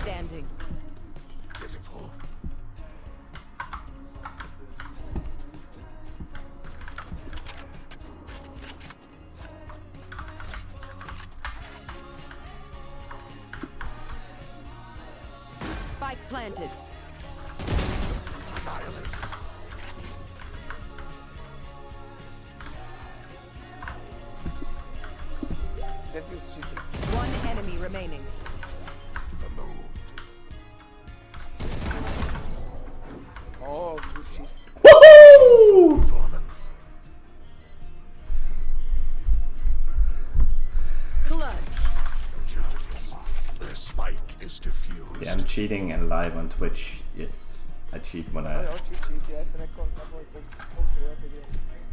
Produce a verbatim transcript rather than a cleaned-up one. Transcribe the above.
standing. Pitiful. Spike planted. Annihilated. One enemy remaining. Removed. Oh, good shit. Woohoo! Performance. Clutch. Judges. The spike is diffused. Yeah, I'm cheating and live on Twitch. Yes, I cheat when Oh, I. ja, cheat, cheat, ja, se ne conta poi, poi, poi, poi, poi, poi,